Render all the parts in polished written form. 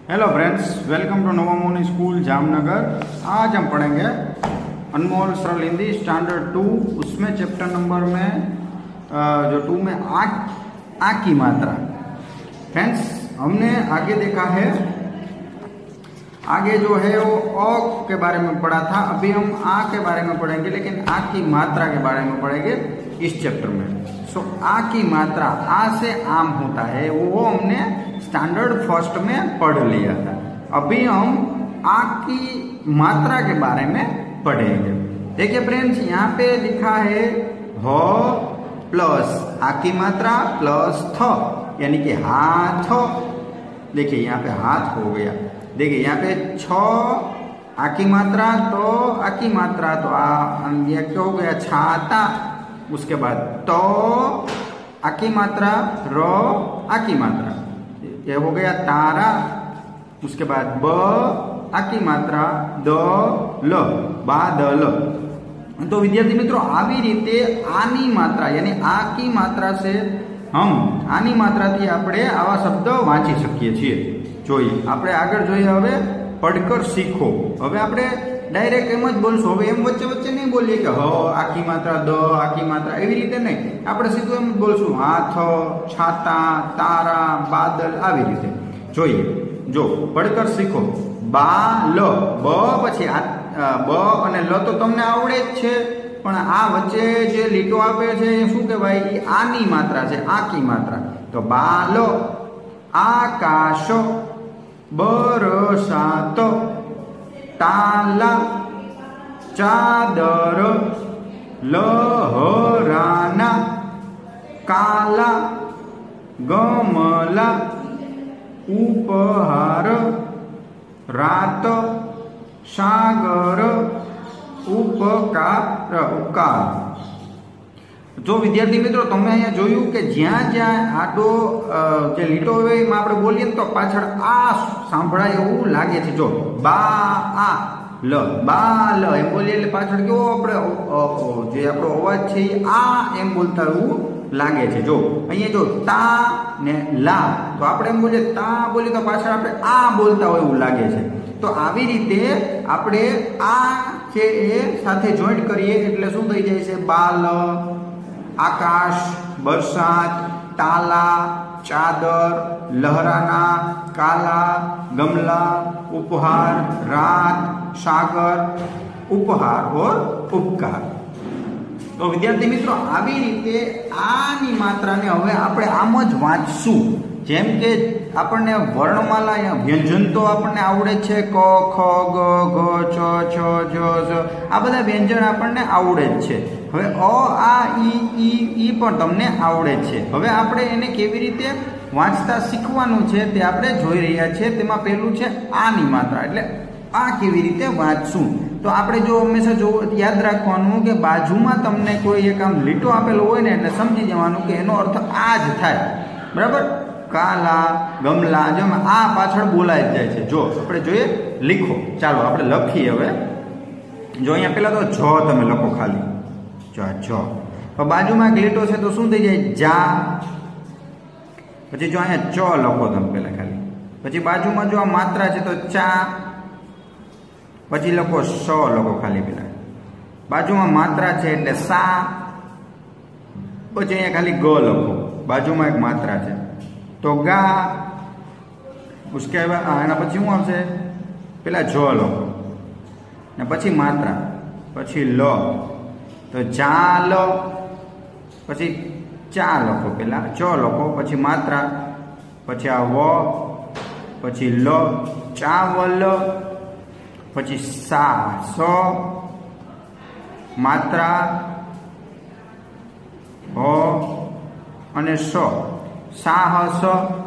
Hello friends, welcome to Navamoni school Jamnagar. आज हम पढ़ेंगे अनमोल सरल हिंदी स्टैंडर्ड 2। उसमें चैप्टर नंबर में जो 2 में आ की मात्रा। फ्रेंड्स, हमने आगे देखा है, आगे जो है वो अ के बारे में पढ़ा था। अभी हम आ के बारे में पढ़ेंगे, लेकिन आ की मात्रा के बारे में पढ़ेंगे इस चैप्टर में। सो आ की मात्रा, आ से आम होता है, वो हमने स्टैंडर्ड फर्स्ट में पढ़ लिया था। अभी हम आ की मात्रा के बारे में पढ़ेंगे। देखिए फ्रेंड्स, यहाँ पे लिखा है ह प्लस आ की मात्रा प्लस थ, यानी कि हाथ। देखिए यहाँ पे हाथ हो गया। देखिए यहाँ पे छ आ की मात्रा तो आ की मात्रा तो ये क्या हो गया, छाता। उसके बाद तो आ की मात्रा, र आ की मात्रा, ये हो गया तारा। उसके बाद ब आ की मात्रा, द ल, बादल। तो विद्यार्थी मित्रों, આવી રીતે આની માત્રા यानी आ की मात्रा से हम આની માત્રાથી આપણે આવા શબ્દ વાંચી શકીએ છીએ। જોઈએ આપણે આગળ જોઈએ। હવે પઢકર શીખો। હવે આપણે ડાયરેક્ટ એમ જ બોલશું। હવે એમ વચ્ચે વચ્ચે નહીં બોલીએ કે હ આ की मात्रा, द आ की मात्रा, એવી રીતે નહીં। આપણે સીધું એમ જ બોલશું, હાથ, છાતા, તારા, બાદલ, આવી રીતે। જોઈએ, જો પઢકર શીખો। બા લ, બ પછી બ અને લ તો તમને આવડે જ છે, પણ આ વચ્ચે જે લીટો આપે છે એ શું કહેવાય? એ આની માત્રા છે, આ की मात्रा। તો બાલ, આકાશ, બરસાત, તાલા, ચાદર, લહરાના, કાલા, ગમલા, ઉપહાર, રાત, સાગર, ઉપકાર। જો વિદ્યાર્થી મિત્રો, તમે અહીંયા જોયું કે જ્યાં જ્યાં આડો જે લીટો હોય એમાં આપણે બોલીએ તો પાછળ આ સાંભળાય એવું લાગે છે। જો બા આ લ, બા લ એમ બોલીએ એટલે પાછળ કેવો આપણે જે આપણો અવાજ છે એ આ એમ બોલતા એવું લાગે છે। જો અહીંયા જો તા ને લા, તો આપણે એમ બોલીએ તા બોલીએ તો પાછળ આપણે આ બોલતા હોય એવું લાગે છે। તો આવી રીતે આપણે આ છે એ સાથે જોઈન્ટ કરીએ એટલે શું થઈ જાય છે? બાલ, આકાશ, બરસાત, તાલા, ચાદર, લહરાના, કાલા, ગમલા, ઉપહાર, રાત, સાગર, ઉપહાર और ઉપકાર। તો વિદ્યાર્થી મિત્રો, આવી રીતે આની માત્રાને હવે આપણે આમ જ વાંચશું। જેમ કે આપણને વર્ણમાલા या વ્યંજન તો આપણને આવડે છે, ક, ખ, ગ, ઘ, ચ, છ, જ, ઝ, આ બધા વ્યંજન આપણને આવડે જ છે। હવે અ, આ, ઈ પણ તમને આવડે છે। હવે આપણે એને કેવી રીતે વાંચતા શીખવાનું છે તે આપણે જોઈ રહ્યા છીએ। તેમાં પહેલું છે આની માત્રા, એટલે આ કેવી રીતે વાંચશું। તો આપણે જો હંમેશા જો યાદ રાખવાનું કે બાજુમાં તમને કોઈ એક આમ લીટો આપેલો હોય ને એટલે સમજી જવાનું કે એનો અર્થ આ જ થાય, બરાબર? કાલા, ગમલા, જેમ આ પાછળ બોલાઈ જ જાય છે। જો આપણે જોઈએ, લીખો। ચાલો આપણે લખીએ। હવે જો અહીંયા પેલા તો જ તમે લખો, ખાલી જ। તો બાજુમાં એક લીટો છે તો શું થઈ જાય? જા। પછી જો અહીંયા ચ લખો તમે પેલા ખાલી, પછી બાજુમાં જો આ માત્રા છે તો ચા, પછી લખો સ લખો ખાલી પેલા, બાજુમાં માત્રા છે એટલે સા, પછી અહીંયા ખાલી ગ લખો, બાજુમાં એક માત્રા છે તો ગા। उसके बाद એના પછી શું આવશે? પેલા જ લખો ને પછી માત્રા, પછી લ તો જા લ, પછી ચા લખો, પેલા ચ લખો, પછી માત્રા, પછી આ વ, પછી લ, ચાવલ, પછી સા સ, માત્રા હ અને સ, સાહસ,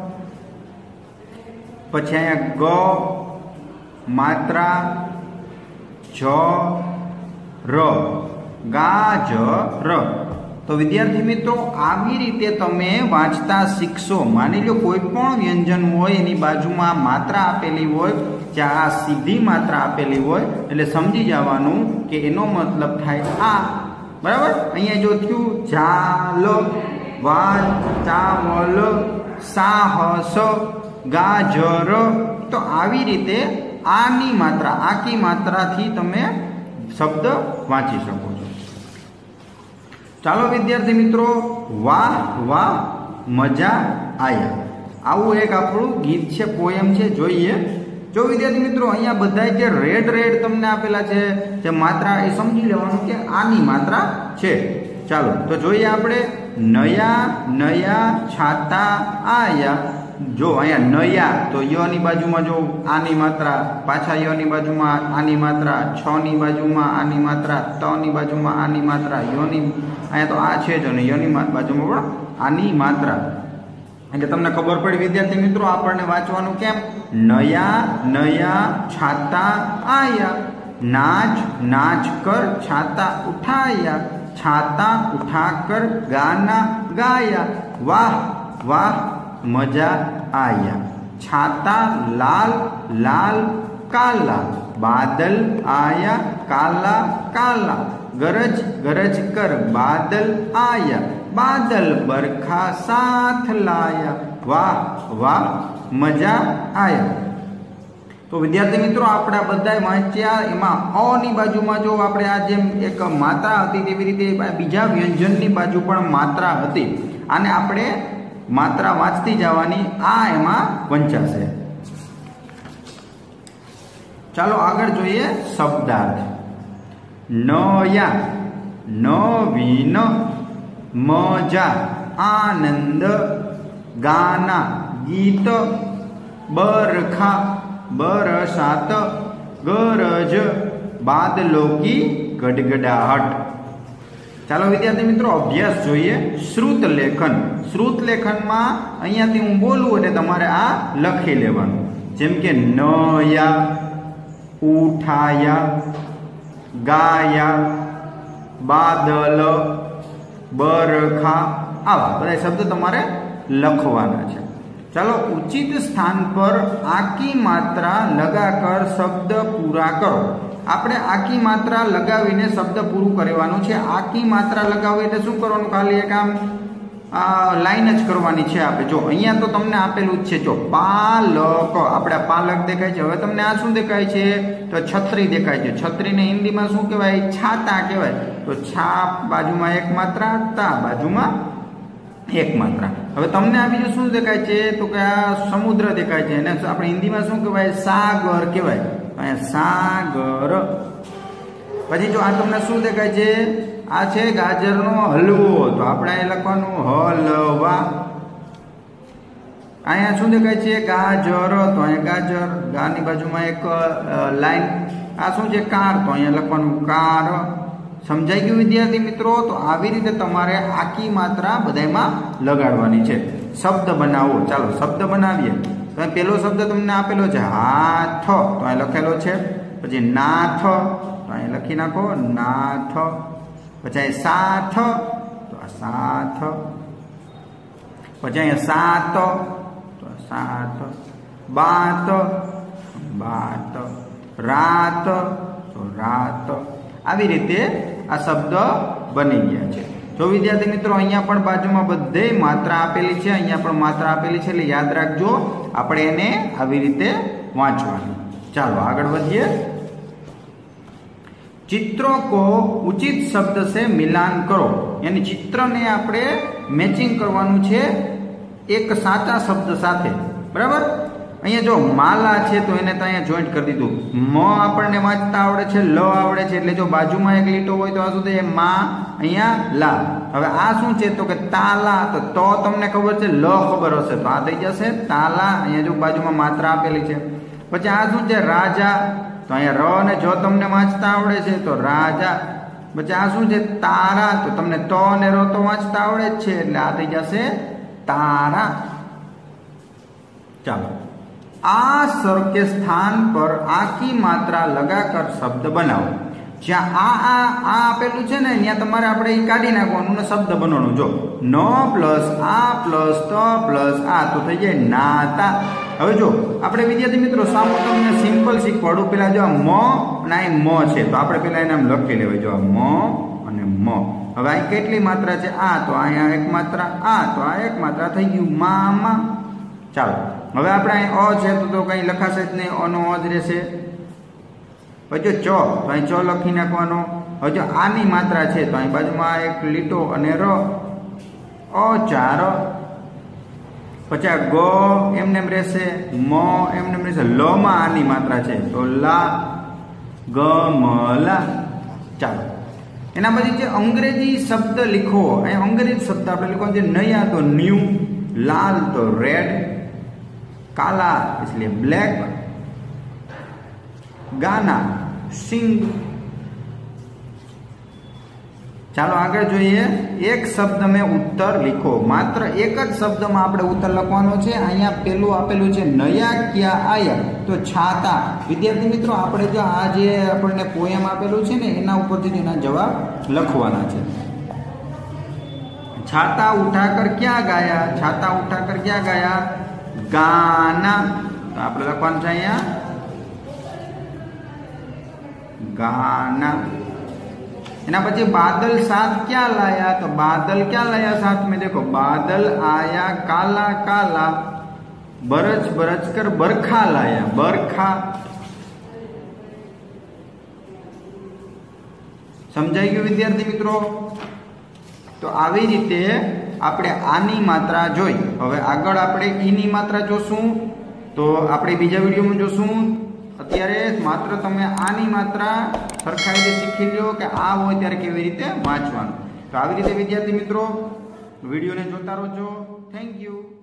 પછી અહીંયા ગ, માત્રા જ, ર, ગાજર। તો વિદ્યાર્થી મિત્રો, આવી રીતે તમે વાંચતા શીખશો। માની લો કોઈ પણ વ્યંજન હોય એની બાજુમાં માત્રા આપેલી હોય, જ્યાં આ સીધી માત્રા આપેલી હોય એટલે સમજી જવાનું કે એનો મતલબ થાય આ, બરાબર? અહીંયા જો થયું ઝાલ, વાલ, ચાવલ, સાહસ, ગાજર. તો આવી રીતે આની માત્રા, આકી માત્રાથી તમે શબ્દ વાંચી શકો છો. ચાલો વિદ્યાર્થી મિત્રો, વાહ વાહ મજા આયા, આવું એક આપણું ગીત છે, પોએમ છે, જોઈએ. જો વિદ્યાર્થી મિત્રો, અહીંયા બધા જે રેડ રેડ તમને આપેલા છે જે માત્રા, એ સમજી લેવાનું કે આની માત્રા છે. ચાલો તો જોઈએ આપણે. નયા નયા છાતા આયા. જો અહીંયા નયા તો યની બાજુમાં જો આની માત્રા, પાછા યની બાજુમાં આની માત્રા, છ ની બાજુમાં આની માત્રા, ત ની બાજુમાં આની માત્રા, યની અહીંયા તો આ છે જ, અને યની બાજુમાં પણ આની માત્રા. એટલે તમને ખબર પડી વિદ્યાર્થી મિત્રો આપણને વાંચવાનું કેમ. નયા નયા છાતા આયા, નાચ નાચ કર છાતા ઉઠાયા, छाता उठाकर गाना गाया, वाह वाह मजा आया, छाता लाल लाल काला, बादल आया काला काला, गरज गरज कर बादल आया, बादल बरखा साथ लाया, वाह वाह मजा आया. तो विद्यार्थी मित्रों આપણે બધા વાંચ્યા. એમાં અ ની બાજુમાં જો આપણે આ જેમ એક માત્રા હતી તેવી રીતે બીજા વ્યંજનની બાજુ પણ માત્રા હતી. આને આપણે માત્રા વાંચતી જવાની, આ એમાં વંચાશે. ચાલો આગળ જોઈએ શબ્દાર્થ. નયા, નવીન, મજા, આનંદ, ગાના, ગીત, બરખા, बरसात, गरज, बादलों की गड़गड़ाहट. ચાલો વિદ્યાર્થી મિત્રો અભ્યાસ જોઈએ. શ્રુત લેખન. શ્રુત લેખનમાં અહીંયાથી હું બોલું એટલે તમારે આ લખી લેવાનું. જેમ કે નયા, ઉઠાયા, ગાયા, બાદલ, બરખા, આવા બધા શબ્દ તમારે લખવાના છે. चलो उचित स्थान पर आकी मात्रा लगाकर शब्द पूरा करो. આપણે આકી માત્રા લગાવીને શબ્દ પૂરું કરવાનું છે. આકી માત્રા લગાવી એટલે શું કરવાનું, ખાલી એક આમ લાઈન જ કરવાની છે. આપણે જો અહીંયા તો તમને આપેલું જ છે, જો પાલક, આપણે પાલક દેખાય છે. હવે તમને આ શું દેખાય છે, તો છત્રી દેખાય છે. છત્રીને હિન્દીમાં શું કહેવાય, છાતા કહેવાય. તો છા બાજુમાં એક માત્રા, તા બાજુમાં એક માત્રા. હવે તમને આ બીજું શું દેખાય છે, તો કે આ સમુદ્ર દેખાય છે. એને આપણે હિન્દીમાં શું કહેવાય, સાગર કહેવાય. અહીંયા સાગર. પછી જો આ તમને શું દેખાય છે, આ છે ગાજરનો હલવો. તો આપણે અહીં લખવાનું હલવા. અહીંયા શું દેખાય છે, ગાજર. તો અહીંયા ગાજર, ગાની બાજુમાં એક લાઈન. આ શું છે, કાર. તો અહીંયા લખવાનું કાર. સમજાઈ ગયું વિદ્યાર્થી મિત્રો? તો આવી રીતે તમારે આકી માત્રા બધામાં લગાડવાની છે. શબ્દ બનાવો. ચાલો શબ્દ બનાવીએ. તો પેલો શબ્દ તમને આપેલો છે હાથ, તો અહીં લખેલો છે. પછી નાથ, તો અહીં લખી નાખો નાથ. પછી અહીં સાથ, તો આ સાથ. પછી અહીંયા સાત, તો સાત. બાત, બાત. રાત, તો રાત. આવી રીતે આ શબ્દ બની ગયા છે. જો વિદ્યાર્થી મિત્રો અહીંયા પણ બાજુમાં બધે માત્રા આપેલી છે, અહીંયા પણ માત્રા આપેલી છે, એટલે યાદ રાખજો આપણે એને આવી રીતે વાંચવાની. ચાલો આગળ વધીએ. चित्रों को उचित शब्द से मिलान करो. यानी चित्रને આપણે મેચિંગ કરવાનું છે એક સાચા શબ્દ સાથે. બરાબર? અહીંયા જો માલા છે તો એને તો અહીંયા જોઈન્ટ કરી દીધું. મ આપણને વાંચતા આવડે છે, લ આવડે છે, એટલે જો બાજુમાં એક લીટો હોય તો આ શું થાય, મા, અહીંયા લા. હવે આ શું છે, તો કે તાલા. તો તમને ખબર છે, લ ખબર હશે તો આ થઈ જશે તાલા. અહીંયા જો બાજુમાં માત્રા આપેલી છે. પછી આ શું છે, રાજા. તો અહીંયા ર અને જ તમને વાંચતા આવડે છે તો રાજા. પછી આ શું છે, તારા. તો તમને ત અને ર તો વાંચતા આવડે જ છે એટલે આ થઈ જશે તારા. ચાલો आ स्वर के स्थान पर आ की मात्रा लगाकर शब्द बनाओ. જ્યાં આ આપેલું છે ને ત્યાં તમારે આપણે કાઢી નાખવાનું ને શબ્દ બનાવવાનું. જો ન પ્લસ આ પ્લસ ત પ્લસ આ તો થઈ જાય નાતા. હવે જો આપણે વિદ્યાર્થી મિત્રો સામો તમને સિમ્પલ શીખવાડું. પેલા જો મ અને આ મ છે તો આપણે પેલા એને આમ લખી લેવાય. જો મ અને મ. હવે અહીં કેટલી માત્રા છે, આ તો અહીંયા એક માત્રા, આ તો આ એક માત્રા થઈ ગયું મામા. ચાલો હવે આપણે અહીં અ છે તો કંઈ લખાશે જ નહીં, અનો અ જ રહેશે. પછી જો ચ તો અહીં ચ લખી નાખવાનો. હવે જો આની માત્રા છે તો અહીં બાજુમાં એક લીટો અને ર, અચાર. પછી આ ગ એમને એમ રહેશે, મ એમને એમ રહેશે. લ માં આની માત્રા છે તો લા, ગ મ લા. ચાલો એના પછી જે અંગ્રેજી શબ્દ લીખો, અહીં અંગ્રેજી શબ્દ આપણે લીખો છે. નયા તો ન્યૂ, લાલ તો રેડ, કાલા એટલે બ્લેક, ગાના સિંગ. ચાલો આગળ જોઈએ. એક શબ્દ મેં ઉત્તર લીખો. માત્ર એક જ શબ્દમાં આપણે ઉત્તર લખવાનો છે. અહીંયા પેલું આપેલું છે નયા ક્યાં આયા, તો છાતા. વિદ્યાર્થી મિત્રો આપણે જો આ જે આપણને પોયમ આપેલું છે ને એના ઉપરથી એના જવાબ લખવાના છે. છાતા ઉઠાકર ક્યાં ગાયા, છાતા ઉઠાકર ક્યાં ગાયા, ગાના. તો આપણે લખવાનું છે અહીંયા ગાના. એના પછી बादल साथ क्या लाया, तो बादल क्या लाया साथ में, देखो बादल आया काला काला, बरस बरस कर बरखा लाया बरखा. સમજાઈ ગયું વિદ્યાર્થી મિત્રો? તો આવી રીતે આપણે આની માત્રા જોઈ. હવે આગળ આપણે ઈની માત્રા જોશું, તો આપણે બીજા વિડીયોમાં જોશું. અત્યારે માત્ર તમે આની માત્રા સરખાઈ રીતે શીખી લો કે આ હોય ત્યારે કેવી રીતે વાંચવાનું. તો આવી રીતે વિદ્યાર્થી મિત્રો વિડીયોને જોતા રહો. Thank you.